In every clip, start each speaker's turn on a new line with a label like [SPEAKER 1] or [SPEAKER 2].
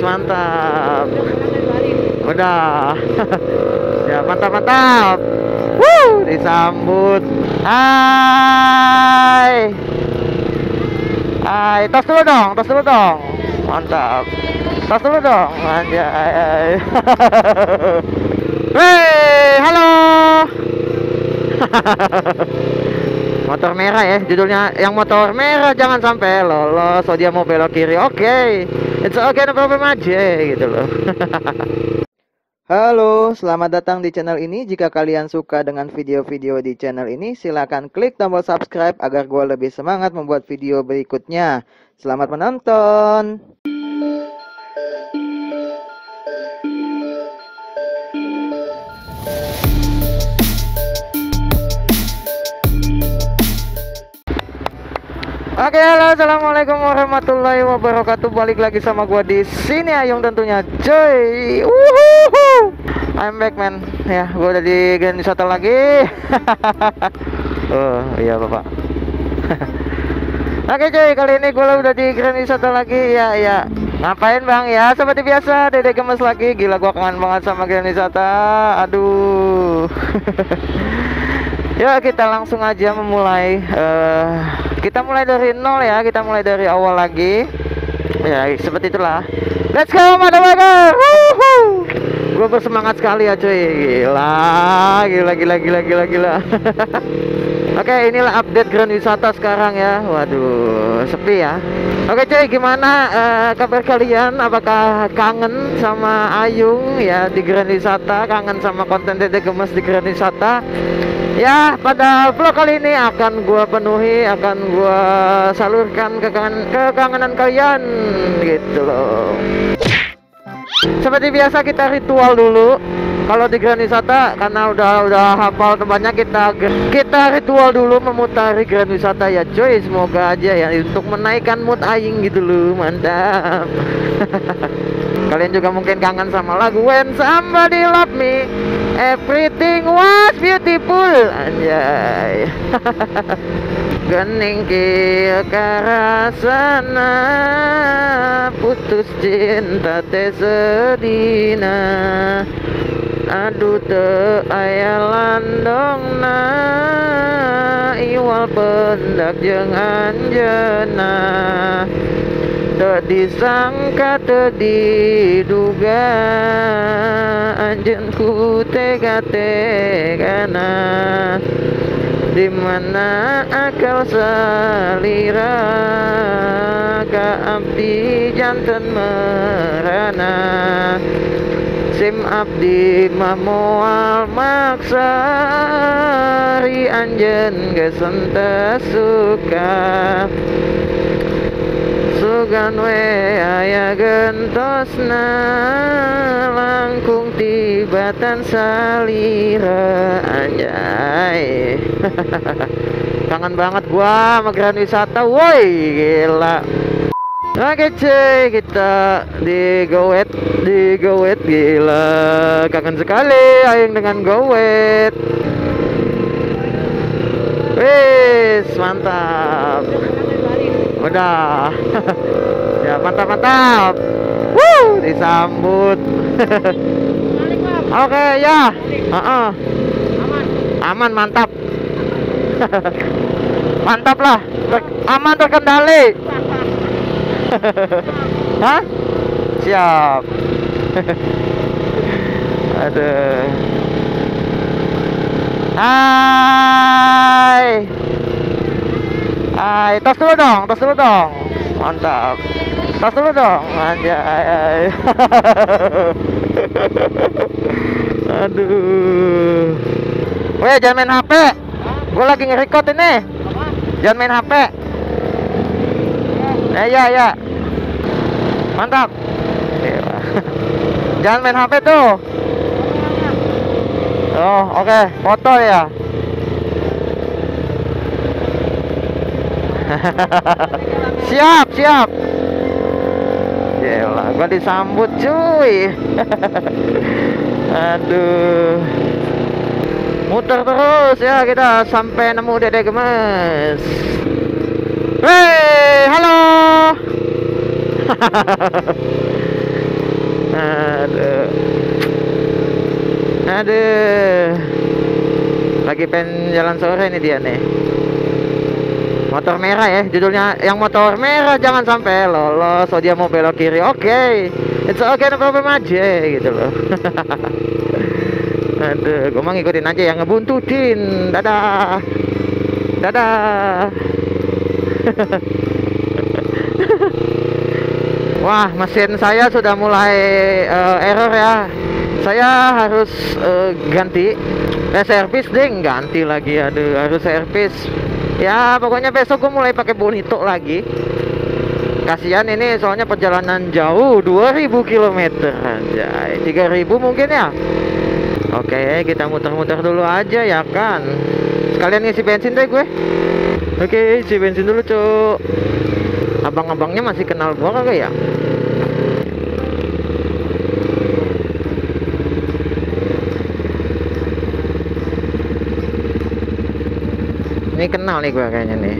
[SPEAKER 1] mantap. Udah. Ya, mantap. Disambut. Hai. Tos dulu dong. Mantap. Tos dulu dong. Anjay. Hei, halo. Motor merah ya, judulnya yang motor merah jangan sampai lolos. Oh, dia mau belok kiri. Oke. It's okay, no problem aja gitu loh.
[SPEAKER 2] Halo, selamat datang di channel ini. Jika kalian suka dengan video-video di channel ini, silakan klik tombol subscribe agar gue lebih semangat membuat video berikutnya. Selamat menonton.
[SPEAKER 1] Oke, halo, assalamualaikum warahmatullahi wabarakatuh. Balik lagi sama gua di sini Ayung tentunya, cuy. I'm back, man. Ya, gua udah di Grand Wisata lagi. Oh iya bapak. Oke cuy, kali ini gua udah di Grand Wisata lagi. Ya. Ngapain bang? Ya seperti biasa, Dede gemes lagi. Gila, gua kangen banget sama Grand Wisata. Aduh. Ya, kita langsung aja memulai. Kita mulai dari nol ya, kita mulai dari awal lagi. Ya, seperti itulah. Let's go, motherfucker. Gue bersemangat sekali ya, cuy. Gila. Oke, inilah update Grand Wisata sekarang ya. Waduh, sepi ya. Oke cuy, gimana kabar kalian? Apakah kangen sama Ayung ya di Grand Wisata? Kangen sama konten Dede gemes di Grand Wisata? Ya, pada vlog kali ini akan gua penuhi, akan gua salurkan kekangenan kalian gitu loh. Seperti biasa kita ritual dulu. Kalau di Grand Wisata karena udah hafal tempatnya, kita ritual dulu memutari Grand Wisata ya cuy. Semoga aja ya untuk menaikkan mood aing gitu loh. Mantap. Kalian juga mungkin kangen sama lagu When Somebody Love Me, Everything Was Beautiful. Anjay. Gening kieu karasana, putus cinta teh sedina. Aduh teu aya landongna, iwal pendak jeung anjeunna. Teu disangka teu diduga, anjeun ku tega-tegana. Dimana akal salira, ka abdi janten merana. Sim abdi mah moal maksa, ri anjeun geus henteu suka. Sugan we aya gentosna, langkung tibatan salira. Anjay. Kangen banget gua sama Grand Wisata, woi gila. Oke cuy, kita di Gowet gila. Kangen sekali Ayung dengan Gowet. Wis, mantap. Udah. Ya, mantap. Disambut. Oke, ya. Aman, mantap. Mantap lah. Aman, terkendali. Hah? Siap. Aduh. Hai. Tos dulu dong. Mantap. Tos dulu dong. Anjay. Aduh. Weh, jangan main HP. Gue lagi nge-record ini. Jangan main HP. Ya. Mantap. Jangan main HP tuh. Oh, oke. Foto ya. Siap. Yalah, gua disambut cuy. Aduh. Muter terus ya, kita sampai nemu Dede gemes. Hei, halo. Aduh. Aduh. Lagi pengen jalan sore nih dia nih. Motor merah ya, judulnya yang motor merah jangan sampai lolos. Oh dia mau belok kiri, oke, it's okay, no problem aja gitu loh. Aduh, gue mau ngikutin aja yang ngebuntutin. Dadah, dadah. Wah, mesin saya sudah mulai error ya. Saya harus ganti, servis deh, ganti lagi. Aduh, harus servis. Ya, pokoknya besok gue mulai pakai bonito lagi. Kasihan ini soalnya perjalanan jauh 2000 km aja. 3000 mungkin ya. Oke, kita muter-muter dulu aja ya kan. Sekalian ngisi bensin deh gue. Oke, isi bensin dulu, Cuk. Abang-abangnya masih kenal gua kagak ya? Ini kenal nih gua kayaknya nih.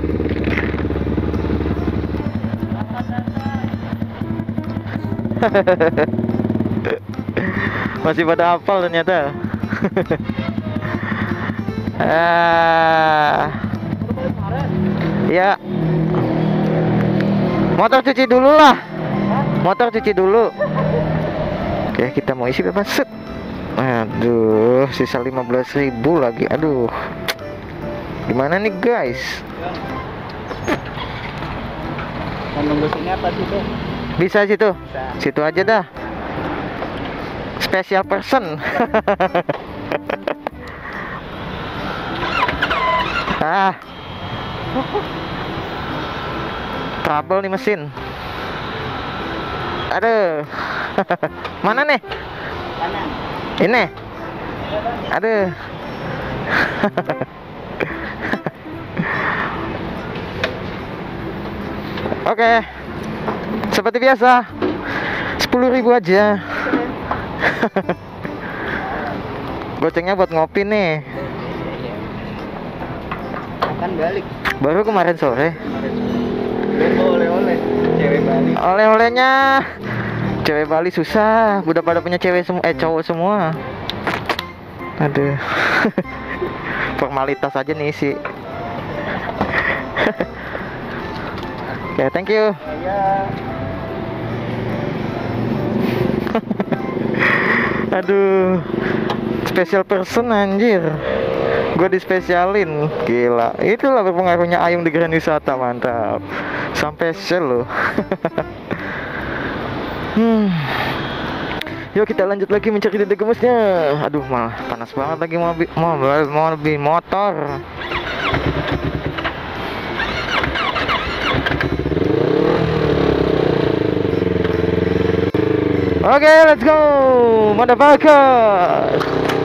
[SPEAKER 1] Masih pada hafal ternyata. Ya. Motor cuci dulu lah. Motor cuci dulu. Oke, kita mau isi bebas. Set. Aduh, sisa 15.000 lagi. Aduh. Gimana nih, guys?
[SPEAKER 2] Mau nunggu sini apa situ?
[SPEAKER 1] Bisa situ?
[SPEAKER 2] Bisa.
[SPEAKER 1] Situ aja dah. Special person. Ah. Trouble nih mesin. Aduh. Mana nih?
[SPEAKER 2] Kanan.
[SPEAKER 1] Ini. Aduh. Oke. Seperti biasa. 10.000 aja. Gocengnya buat ngopi nih.
[SPEAKER 2] Akan balik.
[SPEAKER 1] Baru kemarin sore.
[SPEAKER 2] Oleh-oleh cewek Bali.
[SPEAKER 1] Oleh-olehnya cewek Bali susah. Udah pada punya cewek semua, cowok semua. Aduh. Formalitas aja nih sih. Oke, thank you.
[SPEAKER 2] Ya.
[SPEAKER 1] Aduh. Special person anjir. Gue dispesialin. Gila. Itulah berpengaruhnya Ayung di Grand Wisata, mantap. Sampai sel loh. Yuk kita lanjut lagi mencari dede gemesnya. Aduh, malah panas banget lagi mau lebih motor. Oke, let's go, motherfucker.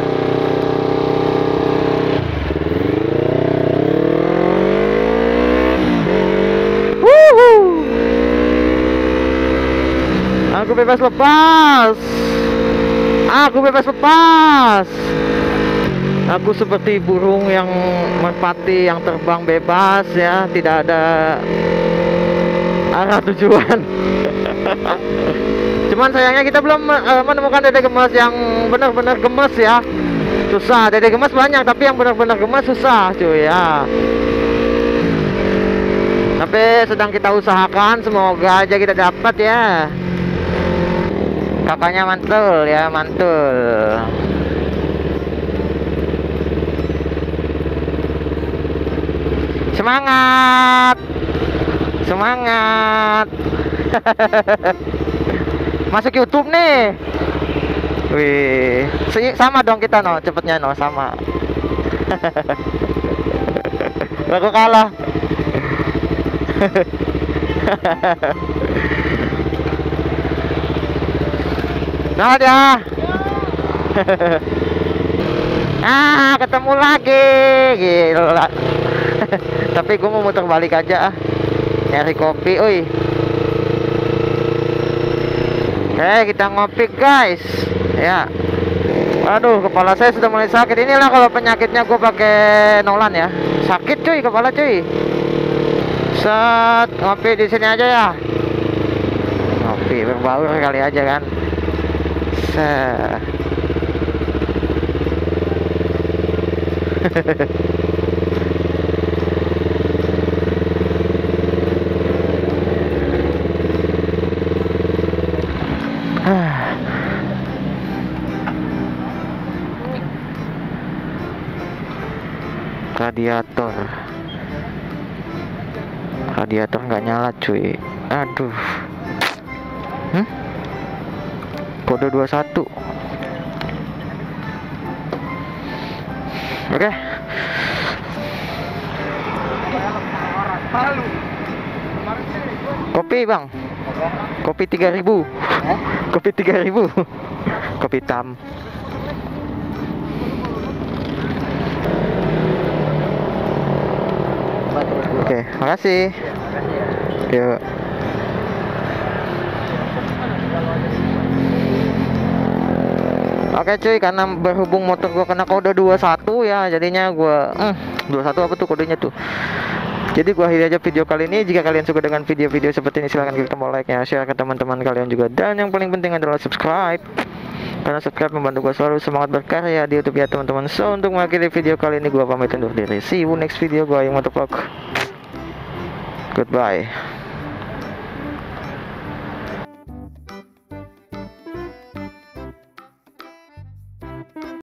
[SPEAKER 1] Woohoo. Aku bebas lepas. Aku bebas lepas. Aku seperti burung yang merpati yang terbang bebas ya, tidak ada arah tujuan. Cuman sayangnya kita belum menemukan dede gemes yang benar-benar gemes ya. Susah, dede gemes banyak tapi yang benar-benar gemes susah cuy ya. Tapi sedang kita usahakan, semoga aja kita dapat ya. Kakaknya mantul ya, mantul. Semangat. Semangat. Masuk YouTube nih. Wih, sama dong kita no, cepetnya no, sama. Aku kalah. Nah dia. Ketemu lagi. Gila. Tapi gue mau muter balik aja nyari kopi, oi. Oke, kita ngopi guys. Ya. Aduh, kepala saya sudah mulai sakit. Inilah kalau penyakitnya gue pakai Nolan ya. Sakit cuy, kepala cuy. Set, ngopi di sini aja ya. Ngopi berbaur kali aja kan. Sah. Radiator nggak nyala cuy, aduh. Kode 21. Oke. Kopi bang, kopi 3.000. Kopi 3.000. Kopi hitam. Oke, makasih. Yuk. Oke cuy, karena berhubung motor gua kena kode 21 ya, jadinya gua 21 apa tuh kodenya tuh. Jadi gua akhiri aja video kali ini. Jika kalian suka dengan video-video seperti ini, silahkan klik tombol like-nya, share ke teman-teman kalian juga, dan yang paling penting adalah subscribe. Karena subscribe membantu gua selalu semangat berkarya di YouTube ya teman-teman. So untuk mengakhiri video kali ini gua pamit undur diri. See you next video gua yang motovlog. Goodbye.